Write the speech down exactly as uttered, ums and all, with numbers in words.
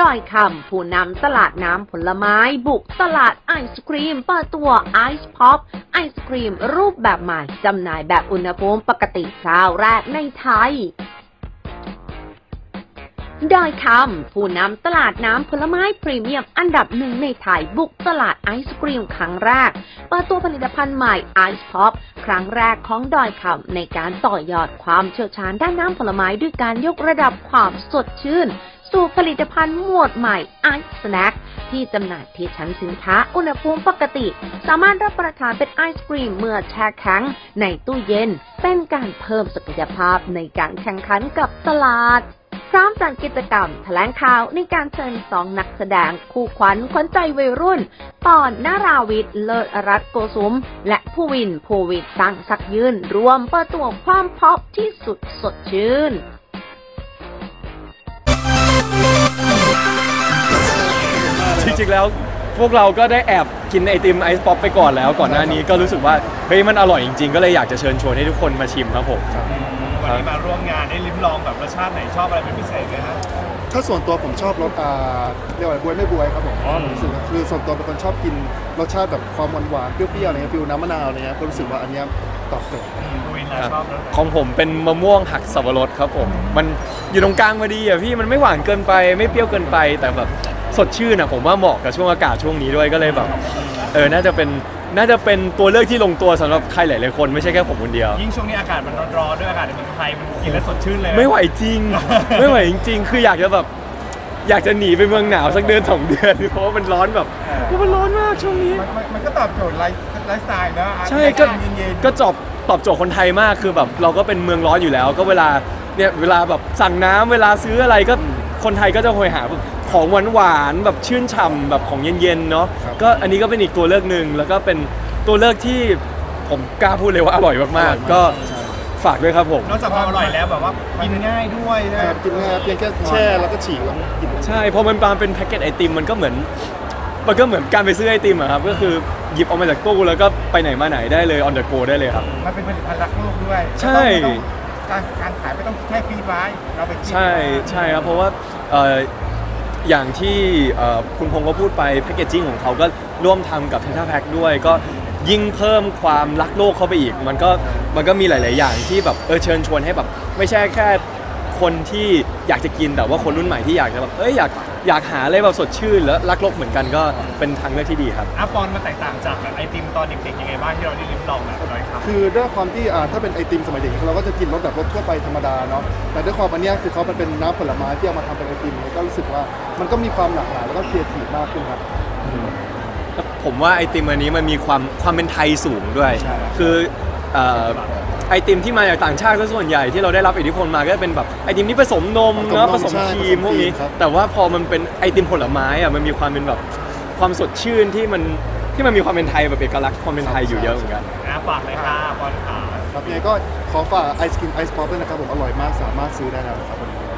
ดอยคำผู้นำตลาดน้ำผลไม้บุกตลาดไอศครีมเปิดตัวไอซ์พ็อปไอศครีมรูปแบบใหม่จำหน่ายแบบอุณหภูมิปกติเจ้าแรกในไทยดอยคำผู้นำตลาดน้ำผลไม้พรีเมียมอันดับหนึ่งในไทยบุกตลาดไอศกรีมครั้งแรกเปิดตัวผลิตภัณฑ์ใหม่ไอซ์พ็อปครั้งแรกของดอยคำในการต่อยอดความเชี่ยวชาญด้านน้ำผลไม้ด้วยการยกระดับความสดชื่นสู่ผลิตภัณฑ์หมวดใหม่ไอซ์สแน็คที่จำหน่ายที่ชั้นสินค้าอุณหภูมิปกติสามารถรับประทานเป็นไอศกรีมเมื่อแช่แข็งในตู้เย็นเป็นการเพิ่มศักยภาพในการแข่งขันกับตลาดพร้อมจัดกิจกรรมแถลงข่าวในการเชิญสองนักแสดงคู่ขวัญขวัญใจวัยรุ่นปอนนาราวิทย์เลิศรัตน์โกสุมและผู้วินภูวิทย์ตั้งสักยืนรวมเปิดตัวความพอปที่สุดสดชื่นจริงๆแล้วพวกเราก็ได้แอบกินไอติมไอซ์ป๊อปไปก่อนแล้วก่อนหน้านี้ก็รู้สึกว่าเฮ้ยมันอร่อยจริงๆก็เลยอยากจะเชิญชวนให้ทุกคนมาชิมครับผมวันนี้มาร่วมงานได้ลิ้มลองแบบรสชาติไหนชอบอะไรเป็นพิเศษไหมครับถ้าส่วนตัวผมชอบรสอ่าเรียกว่าบวยไม่บวยครับผมรู้สึกคือส่วนตัวเป็นคนชอบกินรสชาติแบบความหวานหวานเปรี้ยวๆอะไรเงี้ยฟิลน้ำมะนาวอะไรเงี้ยก็รู้สึกว่าอันนี้ตอบโจทย์ของผมเป็นมะม่วงหักสับปะรดครับผมมันอยู่ตรงกลางพอดีอ่ะพี่มันไม่หวานเกินไปไม่เปรี้ยวเกินไปแต่แบบสดชื่นอ่ะผมว่าเหมาะกับช่วงอากาศช่วงนี้ด้วยก็เลยแบบเออน่าจะเป็นน่าจะเป็นตัวเลือกที่ลงตัวสำหรับใครหลายๆคนไม่ใช่แค่ผมคนเดียวยิ่งช่วงนี้อากาศมันร้อนๆด้วยอากาศในเมืองไทยมันกินแล้วสดชื่นเลยไม่ไหวจริง ไม่ไหวจริงๆคืออยากจะแบบอยากจะหนีไปเมืองหนาวสักเดือนสองเดือนเพราะว่ามันร้อนแบบมันร้อนมากช่วงนี้มันก็ตอบโจทย์ไลฟ์ไลฟ์สไตล์นะใช่ก็ก็จบตอบโจทย์คนไทยมากคือแบบเราก็เป็นเมืองร้อนอยู่แล้วก็เวลาเนี่ยเวลาแบบสั่งน้ำเวลาซื้ออะไรก็คนไทยก็จะคอยหาของหวานๆแบบชื่นฉ่ำแบบของเย็นๆเนาะก็อันนี้ก็เป็นอีกตัวเลือกหนึ่งแล้วก็เป็นตัวเลือกที่ผมกล้าพูดเลยว่าอร่อยมากๆก็ฝากด้วยครับผมนอกจากความอร่อยแล้วแบบว่ากินง่ายด้วยนะกินง่ายเพียงแค่แช่แล้วก็ฉีกแล้วกินใช่พอมันมาเป็นแพ็กเกจไอติมมันก็เหมือนมันก็เหมือนการไปซื้อไอติมอะครับก็คือหยิบออกมาจากตู้แล้วก็ไปไหนมาไหนได้เลย on the go ได้เลยครับมันเป็นผลิตภัณฑ์รักโลกด้วยใช่การการขายไม่ต้องแค่ฟรีไลน์เราไปใช่ใช่ครับเพราะว่าอย่างที่คุณพงศ์ก็พูดไปแพคเกจจิ้งของเขาก็ร่วมทำกับเทท่าแพ็คด้วยก็ยิ่งเพิ่มความรักโลกเข้าไปอีกมันก็มันก็มีหลายๆอย่างที่แบบเออเชิญชวนให้แบบไม่ใช่แค่คนที่อยากจะกินแต่ว่าคนรุ่นใหม่ที่อยากจะแบบเอ้ยอยากอยากหาอะไรแบบสดชื่นแล้วรักโลกเหมือนกันก็เป็นทางเลือกที่ดีครับอ่ะปอนมาแตกต่างจากแบบไอติมตอนเด็กๆยังไงบ้างที่เราได้ลิ้มลองแบบน้อยครับคือด้วยความที่ถ้าเป็นไอติมสมัยเด็กเราก็จะกินรสแบบรสทั่วไปธรรมดาเนาะแต่ด้วยความอันนี้คือเขาเป็นน้ำผลไม้ที่เอามาทำเป็นไอติมก็รู้สึกว่ามันก็มีความหลากหลายแล้วก็ครีเอทีฟมากขึ้นครับผมว่าไอติมอันนี้มันมีความความเป็นไทยสูงด้วยคือไอติมที่มาจากต่างชาติก็ส่วนใหญ่ที่เราได้รับอิทธิพลมาก็เป็นแบบไอติมที่ผสมนมเนาะผสมครีมพวกนี้แต่ว่าพอมันเป็นไอติมผลไม้อ่ะมันมีความเป็นแบบความสดชื่นที่มันที่มันมีความเป็นไทยแบบเอกลักษณ์ความเป็นไทยอยู่เยอะเหมือนกันฝากเลยค่ะบอลขาครับยังไงก็ขอฝากไอศกรีมไอซ์ป๊อปด้วยนะครับผมอร่อยมากสามารถซื้อได้แล้วครับ